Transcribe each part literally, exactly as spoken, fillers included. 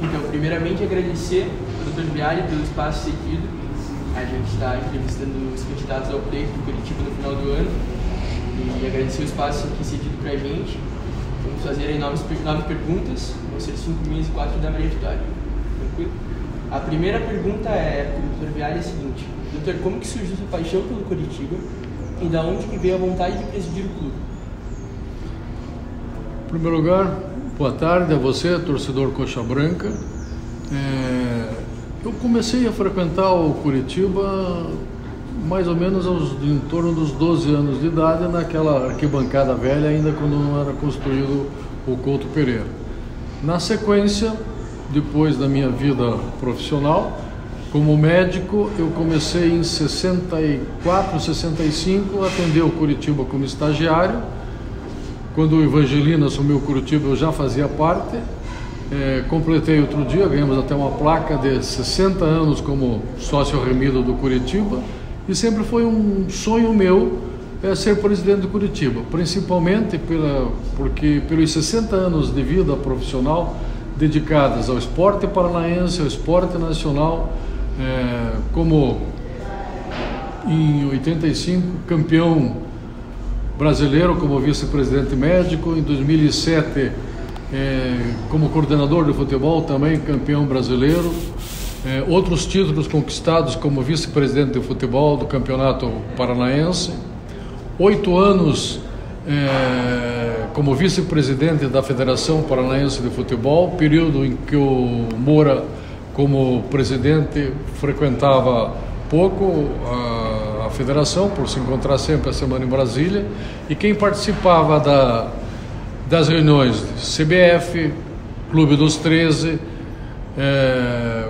Então, primeiramente, agradecer ao doutor Viale pelo espaço cedido. A gente está entrevistando os candidatos ao pleito do Curitiba no final do ano. E agradecer o espaço aqui cedido para a gente. Vamos fazer aí nove, nove perguntas. Vão ser cinco minhas e quatro da Maria Vitória. Tranquilo? A primeira pergunta é para o doutor Viale é a seguinte. Doutor, como que surgiu sua paixão pelo Curitiba e da onde que veio a vontade de presidir o clube? Em primeiro lugar, boa tarde a você, torcedor Coxa Branca. É, eu comecei a frequentar o Curitiba mais ou menos aos, em torno dos doze anos de idade, naquela arquibancada velha, ainda quando não era construído o Couto Pereira. Na sequência, depois da minha vida profissional, como médico, eu comecei em sessenta e quatro, sessenta e cinco a atender o Curitiba como estagiário. Quando o Evangelino assumiu o Curitiba, eu já fazia parte. É, completei outro dia, ganhamos até uma placa de sessenta anos como sócio remido do Curitiba. E sempre foi um sonho meu é, ser presidente do Curitiba, principalmente pela, porque pelos sessenta anos de vida profissional dedicados ao esporte paranaense, ao esporte nacional, é, como em oitenta e cinco campeão brasileiro como vice-presidente médico, em dois mil e sete é, como coordenador de futebol também campeão brasileiro, é, outros títulos conquistados como vice-presidente de futebol do campeonato paranaense, oito anos é, como vice-presidente da Federação Paranaense de Futebol, período em que o Moura como presidente frequentava pouco a, a federação, por se encontrar sempre a semana em Brasília, e quem participava da, das reuniões de C B F, Clube dos treze, é,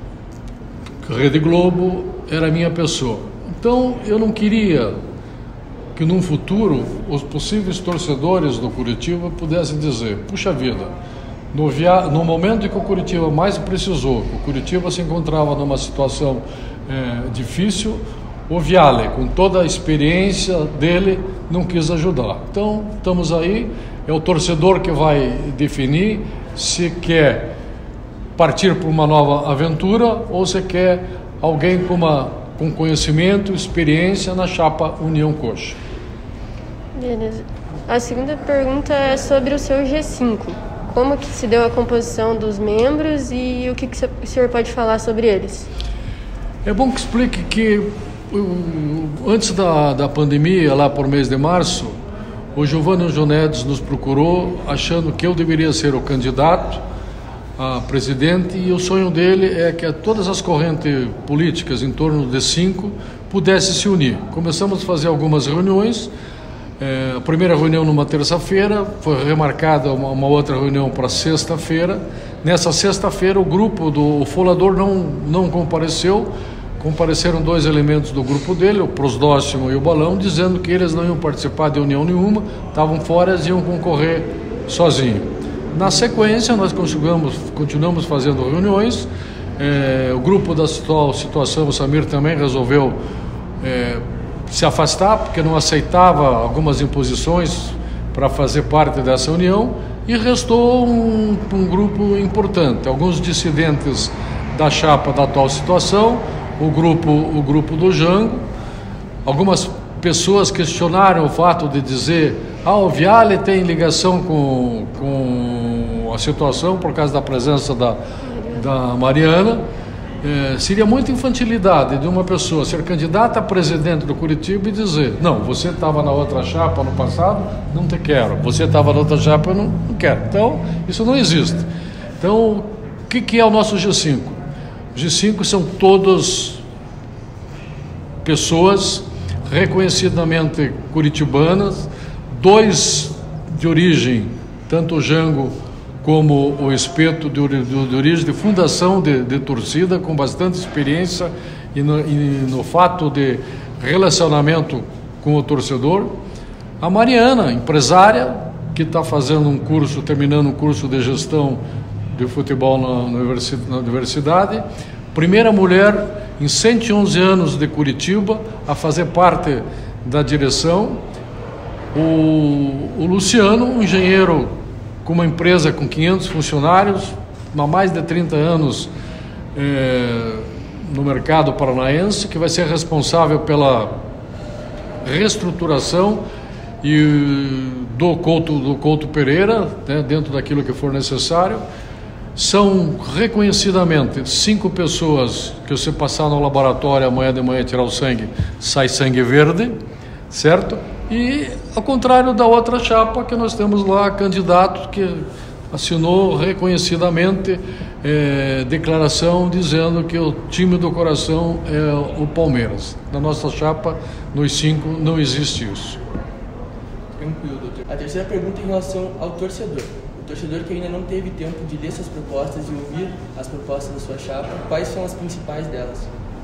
Rede Globo, era a minha pessoa. Então eu não queria que num futuro os possíveis torcedores do Curitiba pudessem dizer, puxa vida, no, via... no momento em que o Curitiba mais precisou, que o Curitiba se encontrava numa situação é, difícil, o Viale, com toda a experiência dele, não quis ajudar. Então, estamos aí, é o torcedor que vai definir se quer partir para uma nova aventura ou se quer alguém com, uma, com conhecimento, experiência na chapa União Coxa. Beleza. A segunda pergunta é sobre o seu G cinco. Como que se deu a composição dos membros e o que, que o senhor pode falar sobre eles? É bom que explique que antes da, da pandemia, lá por mês de março, o Giovanni Jonedes nos procurou achando que eu deveria ser o candidato a presidente, e o sonho dele é que todas as correntes políticas em torno de cinco pudessem se unir. Começamos a fazer algumas reuniões. É, a primeira reunião numa terça-feira, foi remarcada uma, uma outra reunião para sexta-feira. Nessa sexta-feira o grupo do o Folador não, não compareceu, compareceram dois elementos do grupo dele, o Prosdóximo e o Balão, dizendo que eles não iam participar de união nenhuma, estavam fora e iam concorrer sozinhos. Na sequência nós continuamos, continuamos fazendo reuniões, é, o grupo da atual situação, o Samir também resolveu é, se afastar, porque não aceitava algumas imposições para fazer parte dessa união, e restou um, um grupo importante, alguns dissidentes da chapa da atual situação, o grupo, o grupo do Jango. Algumas pessoas questionaram o fato de dizer ah, o Viale tem ligação com, com a situação por causa da presença da, da Mariana. É, seria muita infantilidade de uma pessoa ser candidata a presidente do Curitiba e dizer, não, você estava na outra chapa no passado, não te quero, você estava na outra chapa, eu não, não quero. Então, isso não existe. Então, o que, que é o nosso G cinco? O G cinco são todas pessoas reconhecidamente curitibanas, dois de origem, tanto o Jango como o Espeto, de, de, de origem de fundação de, de torcida, com bastante experiência e no, e no fato de relacionamento com o torcedor. A Mariana, empresária, que está fazendo um curso, terminando um curso de gestão de futebol na, na universidade. Primeira mulher em cento e onze anos de Curitiba a fazer parte da direção. O, o Luciano, um engenheiro com uma empresa com quinhentos funcionários, há mais de trinta anos é, no mercado paranaense, que vai ser responsável pela reestruturação e do Couto, do Couto Pereira, né, dentro daquilo que for necessário. São reconhecidamente cinco pessoas que você passar no laboratório amanhã de manhã tirar o sangue, sai sangue verde, certo? E ao contrário da outra chapa, que nós temos lá candidato que assinou reconhecidamente é, declaração dizendo que o time do coração é o Palmeiras. Na nossa chapa, nos cinco, não existe isso. Tranquilo, doutor. A terceira pergunta é em relação ao torcedor. O torcedor que ainda não teve tempo de ler suas propostas e ouvir as propostas da sua chapa, quais são as principais delas?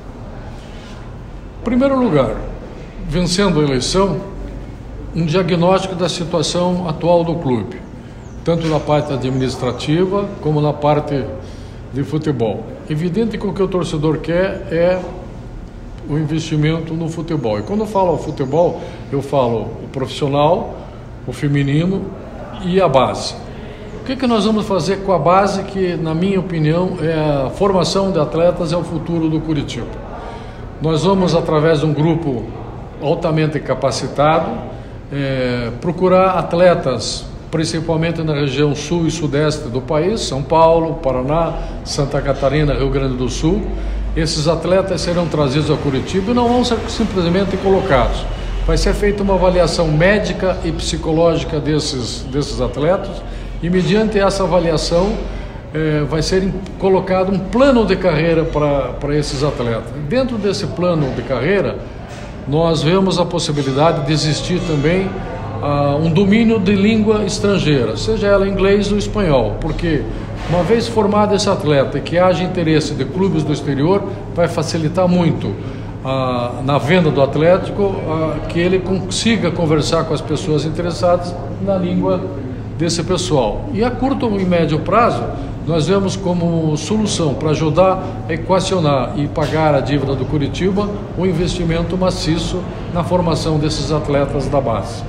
Em primeiro lugar, vencendo a eleição, um diagnóstico da situação atual do clube, tanto na parte administrativa como na parte de futebol. Evidente que o que o torcedor quer é o investimento no futebol. E quando eu falo futebol, eu falo o profissional, o feminino e a base. O que, que nós vamos fazer com a base que, na minha opinião, é a formação de atletas é o futuro do Curitiba? Nós vamos, através de um grupo altamente capacitado, é, procurar atletas, principalmente na região sul e sudeste do país, São Paulo, Paraná, Santa Catarina, Rio Grande do Sul. Esses atletas serão trazidos ao Curitiba e não vão ser simplesmente colocados. Vai ser feita uma avaliação médica e psicológica desses, desses atletas e, mediante essa avaliação, eh, vai ser colocado um plano de carreira para esses atletas. Dentro desse plano de carreira, nós vemos a possibilidade de existir também ah, um domínio de língua estrangeira, seja ela inglês ou espanhol, porque uma vez formado esse atleta e que haja interesse de clubes do exterior, vai facilitar muito ah, na venda do Atlético, ah, que ele consiga conversar com as pessoas interessadas na língua desse pessoal. E a curto e médio prazo, nós vemos como solução para ajudar a equacionar e pagar a dívida do Curitiba um investimento maciço na formação desses atletas da base.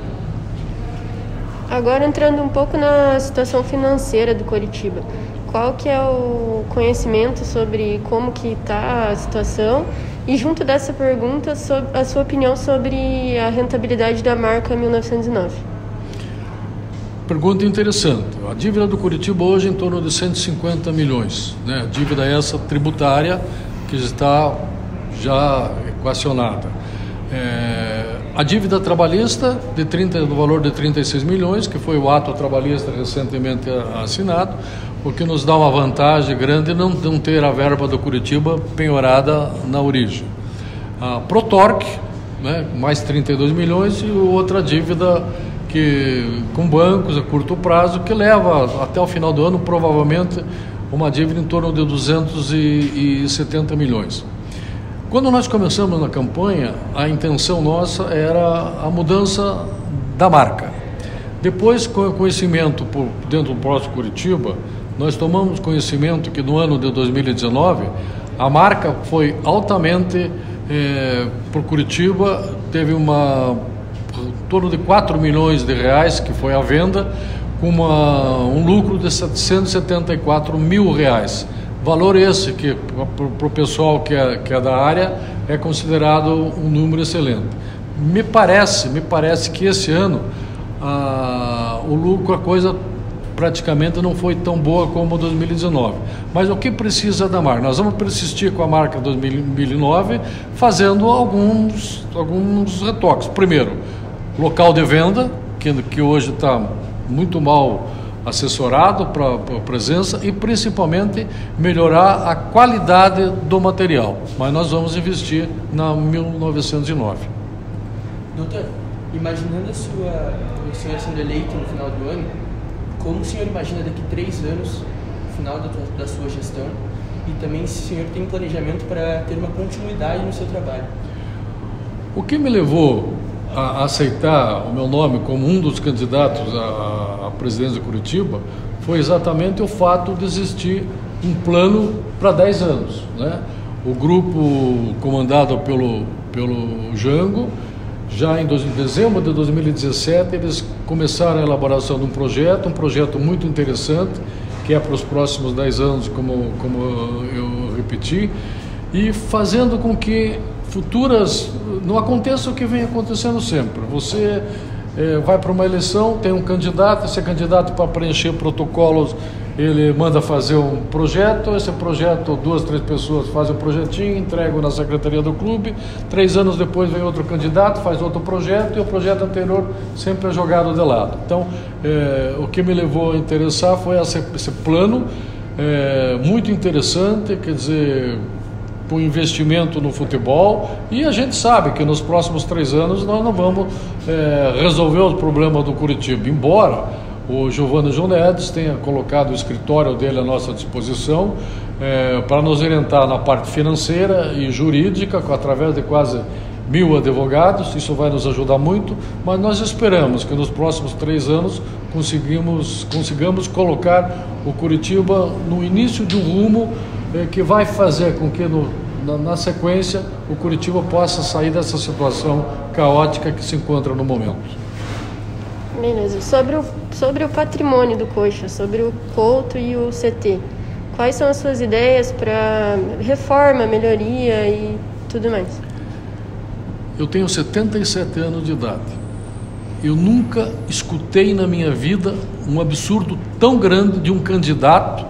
Agora, entrando um pouco na situação financeira do Curitiba, qual que é o conhecimento sobre como que está a situação? E junto dessa pergunta, sobre a sua opinião sobre a rentabilidade da marca mil novecentos e nove. Pergunta interessante. A dívida do Curitiba hoje é em torno de cento e cinquenta milhões, né? Dívida essa tributária que está já equacionada. É, a dívida trabalhista de trinta, do valor de trinta e seis milhões, que foi o ato trabalhista recentemente assinado, o que nos dá uma vantagem grande não, não ter a verba do Curitiba penhorada na origem. A Protorque, né, mais trinta e dois milhões, e outra dívida que, com bancos a curto prazo, que leva até o final do ano provavelmente uma dívida em torno de duzentos e setenta milhões. Quando nós começamos na campanha, a intenção nossa era a mudança da marca. Depois, com o conhecimento por dentro do próprio Curitiba, nós tomamos conhecimento que no ano de dois mil e dezenove a marca foi altamente eh, por Curitiba, teve uma em torno de quatro milhões de reais que foi a venda, com uma, um lucro de setecentos e setenta e quatro mil reais. Valor esse que para o pessoal que é, que é da área é considerado um número excelente. Me parece, me parece que esse ano ah, o lucro, a coisa praticamente não foi tão boa como dois mil e dezenove. Mas o que precisa da marca? Nós vamos persistir com a marca dois mil e nove, fazendo alguns, alguns retoques. Primeiro, local de venda, que, que hoje está muito mal assessorado para a presença, e principalmente melhorar a qualidade do material. Mas nós vamos investir na mil novecentos e nove. Doutor, imaginando a sua, o senhor sendo eleito no final do ano, como o senhor imagina daqui a três anos, no final da, da sua gestão, e também se o senhor tem planejamento para ter uma continuidade no seu trabalho? O que me levou a aceitar o meu nome como um dos candidatos à, à presidência de Curitiba foi exatamente o fato de existir um plano para dez anos, né? O grupo comandado pelo, pelo Jango, já em dezembro de dois mil e dezessete, eles começaram a elaboração de um projeto, um projeto muito interessante, que é para os próximos dez anos, como, como eu repeti, e fazendo com que futuras, não aconteça o que vem acontecendo sempre. Você é, vai para uma eleição, tem um candidato, esse candidato, para preencher protocolos, ele manda fazer um projeto, esse projeto, duas, três pessoas fazem o projetinho, entregam na secretaria do clube, três anos depois vem outro candidato, faz outro projeto, e o projeto anterior sempre é jogado de lado. Então, é, o que me levou a interessar foi esse, esse plano, é, muito interessante, quer dizer, com investimento no futebol, e a gente sabe que nos próximos três anos nós não vamos é, resolver o problema do Curitiba, embora o Giovanni Jonedes tenha colocado o escritório dele à nossa disposição é, para nos orientar na parte financeira e jurídica, através de quase mil advogados. Isso vai nos ajudar muito, mas nós esperamos que nos próximos três anos conseguimos, consigamos colocar o Curitiba no início de um rumo é, que vai fazer com que no, na, na sequência o Curitiba possa sair dessa situação caótica que se encontra no momento. Beleza. Sobre o, sobre o patrimônio do Coxa, sobre o Couto e o C T, quais são as suas ideias para reforma, melhoria e tudo mais? Eu tenho setenta e sete anos de idade. Eu nunca escutei na minha vida um absurdo tão grande de um candidato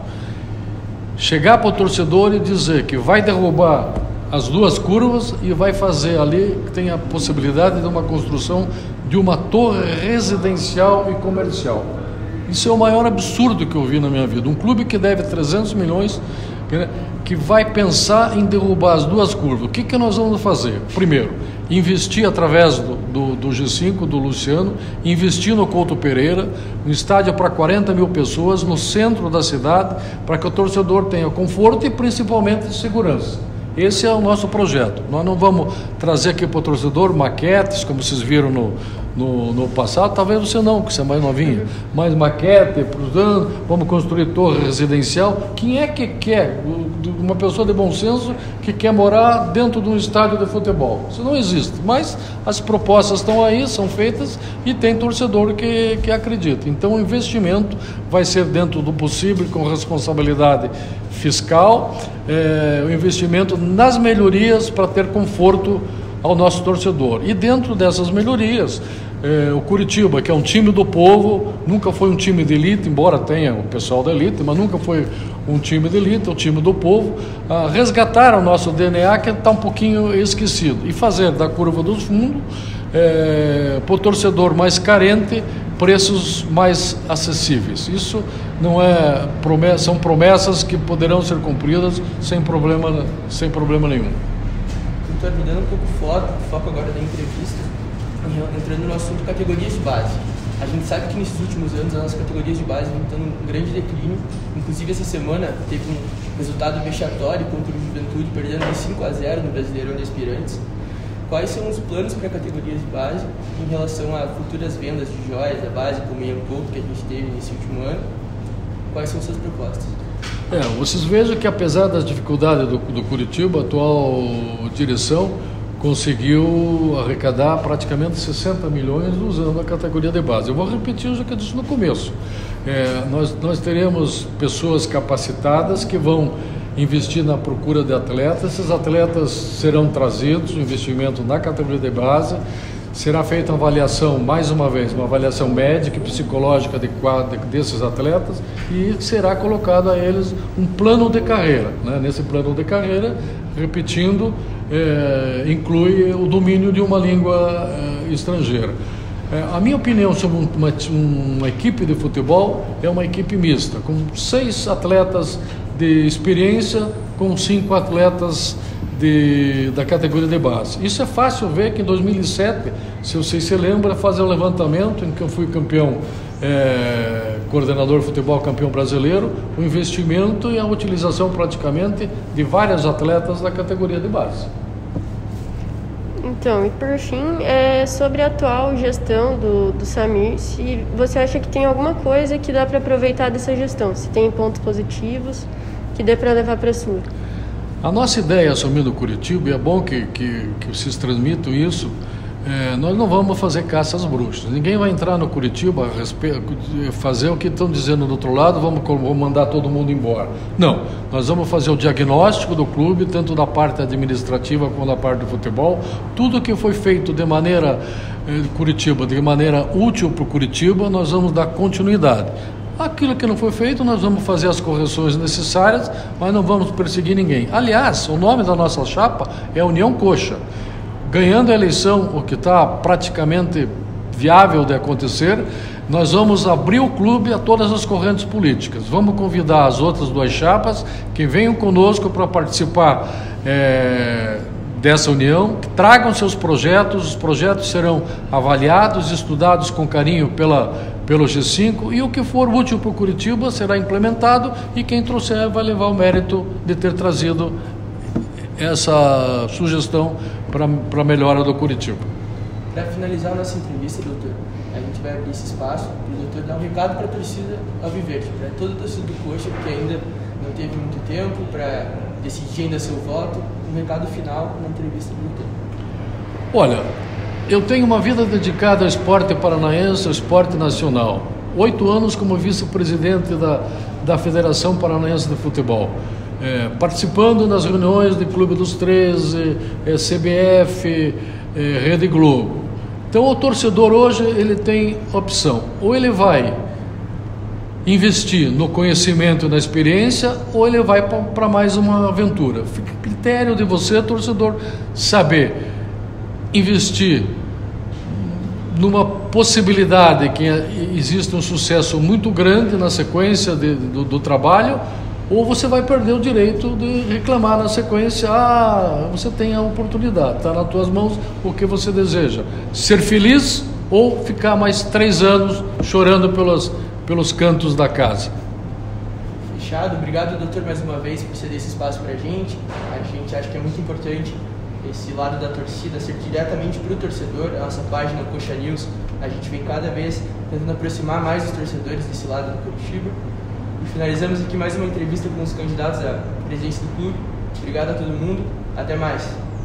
chegar para o torcedor e dizer que vai derrubar as duas curvas e vai fazer ali, que tem a possibilidade de uma construção de uma torre residencial e comercial. Isso é o maior absurdo que eu vi na minha vida. Um clube que deve trezentos milhões, que vai pensar em derrubar as duas curvas. O que, que nós vamos fazer? Primeiro, investir através do, do, do G cinco, do Luciano, investir no Couto Pereira, um estádio para quarenta mil pessoas, no centro da cidade, para que o torcedor tenha conforto e principalmente segurança. Esse é o nosso projeto. Nós não vamos trazer aqui para o torcedor maquetes, como vocês viram no, no, no passado. Talvez você não, que você é mais novinho. Mas maquete, vamos construir torre residencial. Quem é que quer, uma pessoa de bom senso, que quer morar dentro de um estádio de futebol? Isso não existe. Mas as propostas estão aí, são feitas, e tem torcedor que, que acredita. Então o investimento vai ser dentro do possível, com responsabilidade fiscal, é, o investimento nas melhorias para ter conforto ao nosso torcedor. E dentro dessas melhorias, é, o Curitiba, que é um time do povo, nunca foi um time de elite, embora tenha o pessoal da elite, mas nunca foi um time de elite, é um time do povo, a resgatar o nosso D N A, que está um pouquinho esquecido, e fazer da curva dos fundos, é, para o torcedor mais carente, preços mais acessíveis. Isso não é promessa, são promessas que poderão ser cumpridas sem problema, sem problema nenhum. Então, mudando um pouco o foco, o foco agora da entrevista, entrando no assunto categorias de base. A gente sabe que nesses últimos anos as nossas categorias de base vêm tendo um grande declínio. Inclusive essa semana teve um resultado vexatório contra o Juventude, perdendo de cinco a zero no Brasileirão de Aspirantes. Quais são os planos para categorias de base em relação a futuras vendas de joias da base, como o Ian Couto, que a gente teve nesse último ano? Quais são suas propostas? É, vocês vejam que apesar das dificuldades do, do Curitiba, a atual direção conseguiu arrecadar praticamente sessenta milhões usando a categoria de base. Eu vou repetir o que eu disse no começo. É, nós, nós teremos pessoas capacitadas que vão investir na procura de atletas. Esses atletas serão trazidos, o investimento na categoria de base, será feita uma avaliação, mais uma vez, uma avaliação médica e psicológica adequada desses atletas, e será colocado a eles um plano de carreira, né? Nesse plano de carreira, repetindo, é, inclui o domínio de uma língua é, estrangeira. É, a minha opinião sobre uma, uma equipe de futebol é uma equipe mista, com seis atletas de experiência, com cinco atletas de, da categoria de base. Isso é fácil ver que em dois mil e sete, se você se lembra, fazer um levantamento em que eu fui campeão, é, coordenador de futebol, campeão brasileiro, o investimento e a utilização praticamente de vários atletas da categoria de base. Então, e por fim, é sobre a atual gestão do, do Samir, se você acha que tem alguma coisa que dá para aproveitar dessa gestão, se tem pontos positivos que dê para levar para a sua. A nossa ideia assumindo o Curitiba, e é bom que, que, que vocês transmitam isso, É, nós não vamos fazer caça às bruxas. Ninguém vai entrar no Curitiba fazer o que estão dizendo do outro lado, vamos, vamos mandar todo mundo embora. Não, nós vamos fazer o diagnóstico do clube, tanto da parte administrativa como da parte do futebol. Tudo que foi feito de maneira eh, Curitiba, de maneira útil para o Curitiba, nós vamos dar continuidade. Aquilo que não foi feito, nós vamos fazer as correções necessárias, mas não vamos perseguir ninguém. Aliás, o nome da nossa chapa é União Coxa. Ganhando a eleição, o que está praticamente viável de acontecer, nós vamos abrir o clube a todas as correntes políticas. Vamos convidar as outras duas chapas que venham conosco para participar é, dessa união, que tragam seus projetos, os projetos serão avaliados, estudados com carinho pela, pelo G cinco, e o que for útil para o Curitiba será implementado, e quem trouxer vai levar o mérito de ter trazido essa sugestão para a melhora do Curitiba. Para finalizar a nossa entrevista, doutor, a gente vai abrir esse espaço para o doutor dar um recado para a torcida alviverde, para toda a torcida do Coxa, que ainda não teve muito tempo para decidir ainda seu voto, um recado final na entrevista do doutor. Olha, eu tenho uma vida dedicada ao esporte paranaense, ao esporte nacional. Oito anos como vice-presidente da, da Federação Paranaense de Futebol. É, participando das reuniões do Clube dos treze, é, C B F, é, Rede Globo. Então o torcedor hoje ele tem opção, ou ele vai investir no conhecimento e na experiência, ou ele vai para mais uma aventura. Fica a critério de você, torcedor, saber investir numa possibilidade que exista um sucesso muito grande na sequência de, do, do trabalho, ou você vai perder o direito de reclamar na sequência. Ah, você tem a oportunidade, está nas tuas mãos o que você deseja. Ser feliz ou ficar mais três anos chorando pelos, pelos cantos da casa. Fechado. Obrigado, doutor, mais uma vez por ceder esse espaço para a gente. A gente acha que é muito importante esse lado da torcida ser diretamente para o torcedor. A nossa página Coxa News, a gente vem cada vez tentando aproximar mais os torcedores desse lado do Curitiba. E finalizamos aqui mais uma entrevista com os candidatos à presidência do clube. Obrigado a todo mundo. Até mais.